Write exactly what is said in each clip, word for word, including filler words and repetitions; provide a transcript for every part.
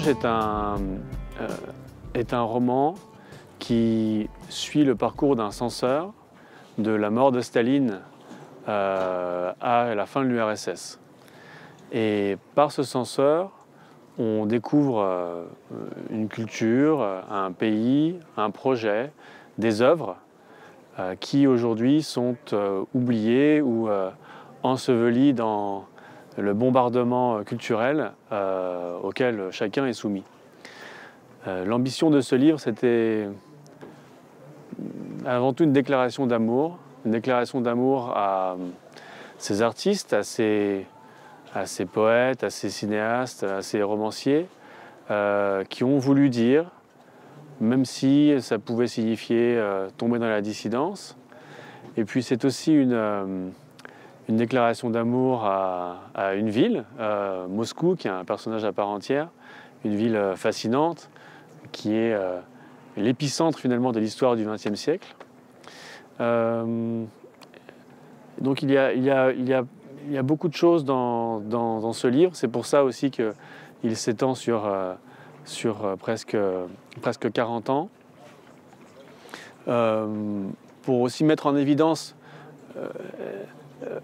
est un, euh, est un roman qui suit le parcours d'un censeur de la mort de Staline euh, à la fin de l'U R S S. Et par ce censeur, on découvre euh, une culture, un pays, un projet, des œuvres euh, qui aujourd'hui sont euh, oubliées ou euh, ensevelies dans le bombardement culturel euh, auquel chacun est soumis. Euh, L'ambition de ce livre, c'était avant tout une déclaration d'amour, une déclaration d'amour à ces artistes, à ces, à ces poètes, à ces cinéastes, à ces romanciers euh, qui ont voulu dire, même si ça pouvait signifier euh, tomber dans la dissidence. Et puis c'est aussi une, euh, une déclaration d'amour à, à une ville, euh, Moscou, qui est un personnage à part entière, une ville fascinante, qui est euh, l'épicentre finalement de l'histoire du vingtième siècle. Euh, donc il y, a, il, y a, il, y a, il y a beaucoup de choses dans, dans, dans ce livre, c'est pour ça aussi qu'il s'étend sur, euh, sur euh, presque, presque quarante ans. Euh, pour aussi mettre en évidence euh, euh,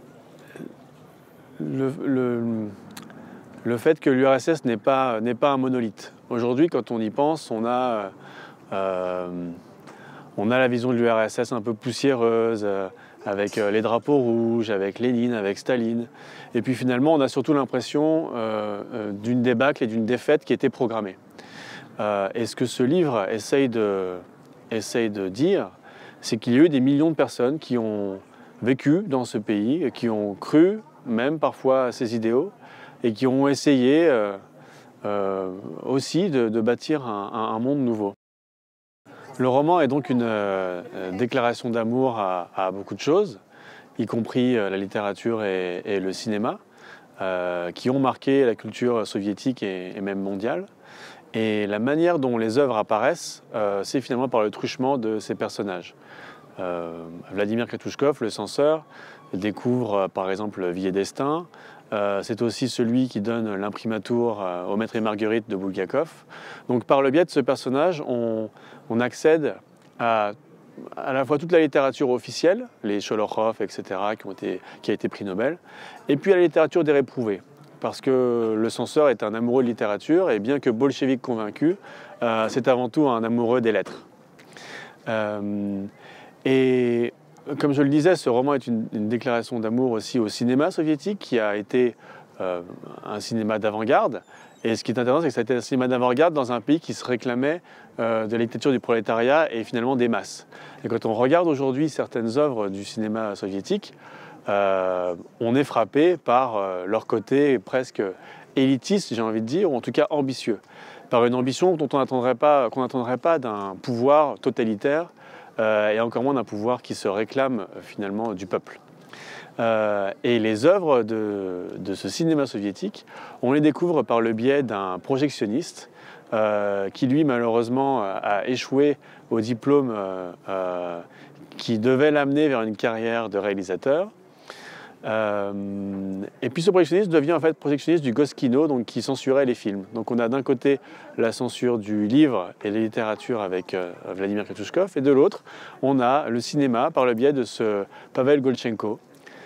le, le, le fait que l'U R S S n'est pas, n'est pas un monolithe. Aujourd'hui, quand on y pense, on a, euh, on a la vision de l'U R S S un peu poussiéreuse, euh, avec les drapeaux rouges, avec Lénine, avec Staline. Et puis finalement, on a surtout l'impression euh, d'une débâcle et d'une défaite qui était programmée. Euh, et ce que ce livre essaye de, essaye de dire, c'est qu'il y a eu des millions de personnes qui ont vécu dans ce pays, qui ont cru même parfois à ces idéaux, et qui ont essayé euh, euh, aussi de, de bâtir un, un, un monde nouveau. Le roman est donc une euh, déclaration d'amour à, à beaucoup de choses, y compris euh, la littérature et, et le cinéma, euh, qui ont marqué la culture soviétique et, et même mondiale. Et la manière dont les œuvres apparaissent, euh, c'est finalement par le truchement de ces personnages. Euh, Vladimir Katouchkov, le censeur, découvre euh, par exemple Vie et Destin. Euh, c'est aussi celui qui donne l'imprimatur euh, au Maître et Marguerite de Bulgakov. Donc par le biais de ce personnage, on, on accède à à la fois toute la littérature officielle, les Sholokhov, et cetera, qui, ont été, qui a été prix Nobel, et puis à la littérature des réprouvés. Parce que le censeur est un amoureux de littérature, et bien que bolchevique convaincu, euh, c'est avant tout un amoureux des lettres. Euh, et comme je le disais, ce roman est une, une déclaration d'amour aussi au cinéma soviétique, qui a été euh, un cinéma d'avant-garde. Et ce qui est intéressant, c'est que ça a été un cinéma d'avant-garde dans un pays qui se réclamait euh, de la dictature du prolétariat et finalement des masses. Et quand on regarde aujourd'hui certaines œuvres du cinéma soviétique, euh, on est frappé par euh, leur côté presque élitiste, j'ai envie de dire, ou en tout cas ambitieux. Par une ambition dont on n'attendrait pas, qu'on n'attendrait pas d'un pouvoir totalitaire, euh, et encore moins d'un pouvoir qui se réclame euh, finalement du peuple. Euh, et les œuvres de, de ce cinéma soviétique, on les découvre par le biais d'un projectionniste euh, qui, lui, malheureusement, a échoué au diplôme euh, euh, qui devait l'amener vers une carrière de réalisateur. Euh, et puis ce projectionniste devient en fait projectionniste du Goskino, donc qui censurait les films. Donc on a d'un côté la censure du livre et de la littérature avec euh, Vladimir Katouchkov, et de l'autre, on a le cinéma par le biais de ce Pavel Goltchenko.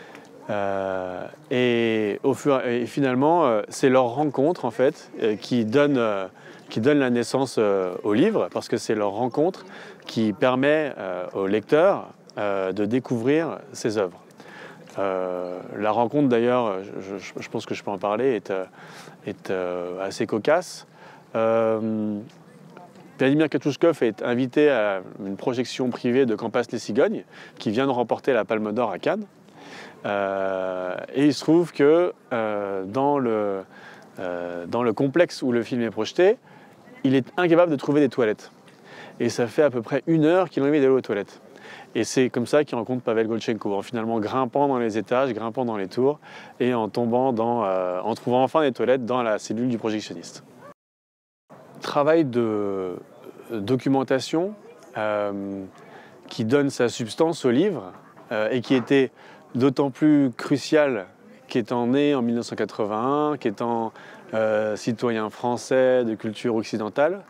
Euh, et, au fur, et finalement, euh, c'est leur rencontre en fait euh, qui, donne, euh, qui donne la naissance euh, au livre, parce que c'est leur rencontre qui permet euh, au lecteur euh, de découvrir ses œuvres. Euh, la rencontre d'ailleurs, je, je, je pense que je peux en parler, est, est euh, assez cocasse. Euh, Vladimir Katouchkov est invité à une projection privée de Campas les Cigognes, qui vient de remporter la Palme d'Or à Cannes. Euh, et il se trouve que euh, dans, le, euh, dans le complexe où le film est projeté, il est incapable de trouver des toilettes. Et ça fait à peu près une heure qu'il a envie d'aller aux toilettes. Et c'est comme ça qu'il rencontre Pavel Goltchenko, en finalement grimpant dans les étages, grimpant dans les tours, et en tombant dans, euh, en trouvant enfin des toilettes dans la cellule du projectionniste. Travail de documentation euh, qui donne sa substance au livre euh, et qui était d'autant plus crucial qu'étant né en mille neuf cent quatre-vingt-un, qu'étant euh, citoyen français de culture occidentale.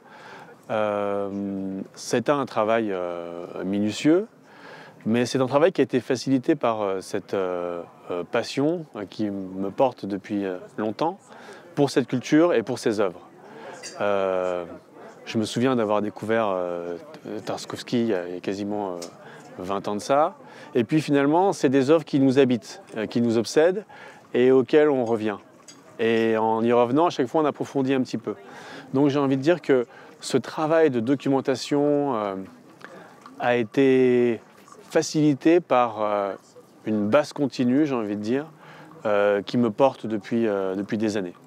Euh, c'est un travail euh, minutieux, mais c'est un travail qui a été facilité par euh, cette euh, euh, passion euh, qui me porte depuis euh, longtemps pour cette culture et pour ses œuvres. Euh, je me souviens d'avoir découvert euh, Tarkovsky il y a quasiment euh, vingt ans de ça. Et puis finalement, c'est des œuvres qui nous habitent, euh, qui nous obsèdent et auxquelles on revient. Et en y revenant, à chaque fois, on approfondit un petit peu. Donc j'ai envie de dire que ce travail de documentation euh, a été facilité par euh, une base continue, j'ai envie de dire, euh, qui me porte depuis, euh, depuis des années.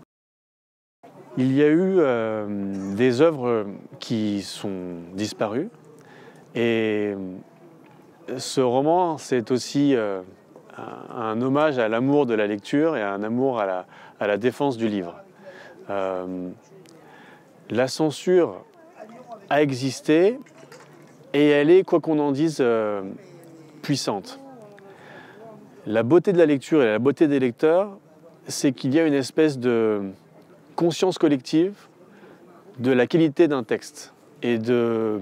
Il y a eu euh, des œuvres qui sont disparues et ce roman, c'est aussi euh, un, un hommage à l'amour de la lecture et à un amour à la, à la défense du livre. Euh, la censure a existé et elle est, quoi qu'on en dise, euh, puissante. La beauté de la lecture et la beauté des lecteurs, c'est qu'il y a une espèce de conscience collective de la qualité d'un texte et de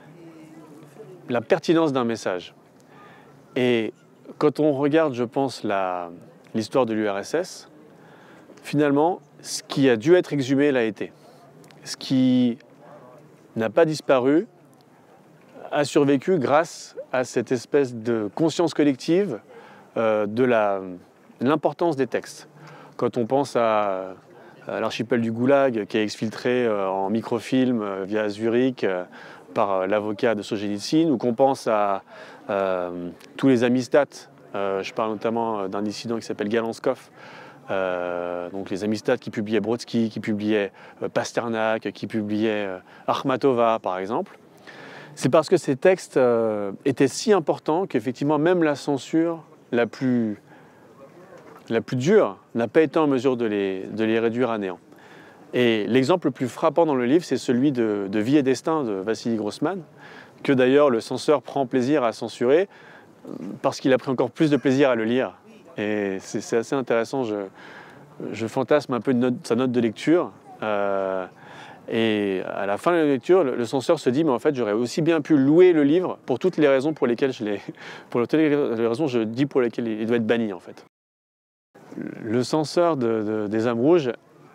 la pertinence d'un message. Et quand on regarde, je pense, la, l'histoire de l'U R S S, finalement, ce qui a dû être exhumé l'a été. Ce qui n'a pas disparu a survécu grâce à cette espèce de conscience collective euh, de la, l'importance des textes. Quand on pense à, à l'archipel du Goulag qui est exfiltré euh, en microfilm euh, via Zurich euh, par euh, l'avocat de Solzhenitsyn, ou qu'on pense à euh, tous les amistats, euh, je parle notamment d'un dissident qui s'appelle Galanskov, euh, donc les amistats qui publiaient Brodsky, qui publiaient euh, Pasternak, qui publiaient euh, Akhmatova par exemple. C'est parce que ces textes euh, étaient si importants qu'effectivement même la censure la plus, la plus dure n'a pas été en mesure de les, de les réduire à néant. Et l'exemple le plus frappant dans le livre, c'est celui de, de Vie et Destin de Vassili Grossman, que d'ailleurs le censeur prend plaisir à censurer parce qu'il a pris encore plus de plaisir à le lire. Et c'est, c'est assez intéressant, je, je fantasme un peu de note, sa note de lecture. Euh, et à la fin de la lecture, le, le censeur se dit, mais en fait, j'aurais aussi bien pu louer le livre pour toutes les raisons pour lesquelles je l'ai, pour toutes les raisons je dis pour lesquelles il doit être banni en fait. Le censeur de, de, des âmes rouges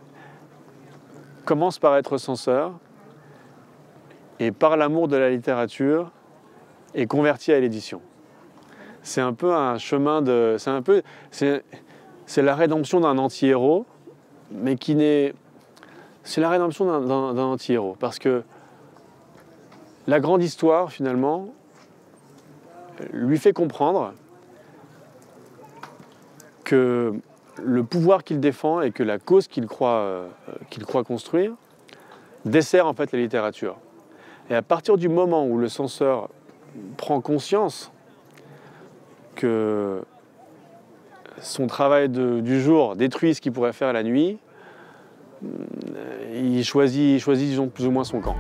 commence par être censeur et par l'amour de la littérature est converti à l'édition. C'est un peu un chemin de, c'est un peu, c'est, c'est la rédemption d'un anti-héros, mais qui n'est, c'est la rédemption d'un, d'un, d'un anti-héros parce que la grande histoire finalement lui fait comprendre que le pouvoir qu'il défend et que la cause qu'il croit, euh, qu'il croit construire dessert en fait la littérature. Et à partir du moment où le censeur prend conscience que son travail de, du jour détruit ce qu'il pourrait faire la nuit, il choisit, il choisit disons, plus ou moins son camp.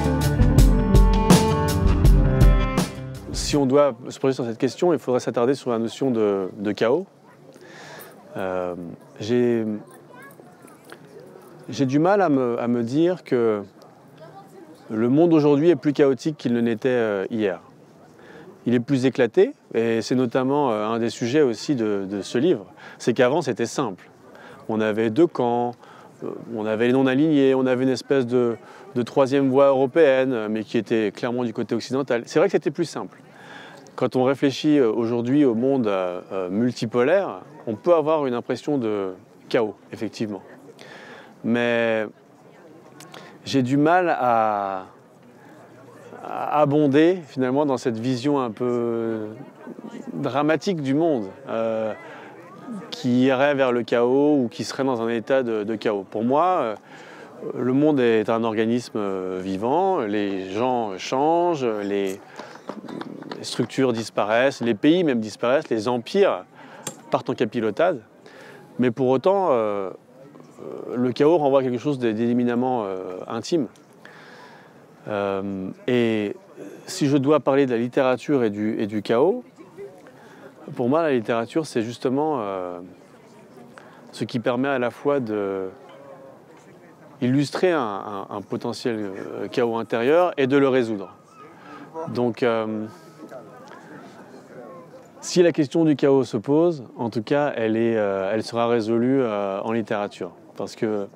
Si on doit se poser sur cette question, il faudrait s'attarder sur la notion de, de chaos. Euh, j'ai, j'ai du mal à me, à me dire que le monde aujourd'hui est plus chaotique qu'il ne l'était euh, hier. Il est plus éclaté, et c'est notamment euh, un des sujets aussi de, de ce livre. C'est qu'avant, c'était simple. On avait deux camps, euh, on avait les non-alignés, on avait une espèce de, de troisième voie européenne, mais qui était clairement du côté occidental. C'est vrai que c'était plus simple. Quand on réfléchit aujourd'hui au monde euh, multipolaire, on peut avoir une impression de chaos, effectivement. Mais j'ai du mal à, à abonder, finalement, dans cette vision un peu dramatique du monde, euh, qui irait vers le chaos ou qui serait dans un état de, de chaos. Pour moi, euh, le monde est un organisme vivant, les gens changent, les... les structures disparaissent, les pays même disparaissent, les empires partent en capilotade. Mais pour autant, euh, le chaos renvoie à quelque chose d'éminemment euh, intime. Euh, et si je dois parler de la littérature et du, et du chaos, pour moi, la littérature, c'est justement euh, ce qui permet à la fois de, illustrer un, un, un potentiel euh, chaos intérieur et de le résoudre. Donc, euh, si la question du chaos se pose, en tout cas, elle, est, euh, elle sera résolue euh, en littérature. Parce que,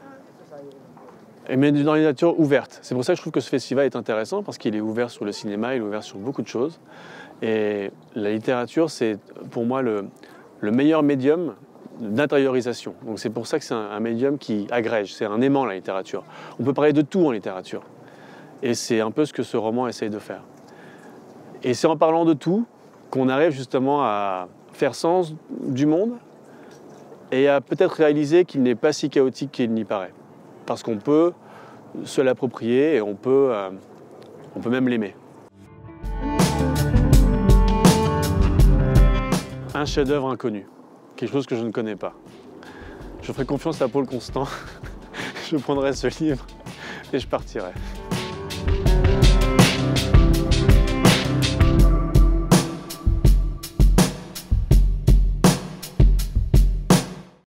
mais dans la littérature ouverte. C'est pour ça que je trouve que ce festival est intéressant, parce qu'il est ouvert sur le cinéma, il est ouvert sur beaucoup de choses. Et la littérature, c'est pour moi le, le meilleur médium d'intériorisation. Donc c'est pour ça que c'est un, un médium qui agrège, c'est un aimant la littérature. On peut parler de tout en littérature. Et c'est un peu ce que ce roman essaye de faire. Et c'est en parlant de tout qu'on arrive justement à faire sens du monde et à peut-être réaliser qu'il n'est pas si chaotique qu'il n'y paraît. Parce qu'on peut se l'approprier et on peut, euh, on peut même l'aimer. Un chef-d'œuvre inconnu, quelque chose que je ne connais pas. Je ferai confiance à Paul Constant, je prendrai ce livre et je partirai.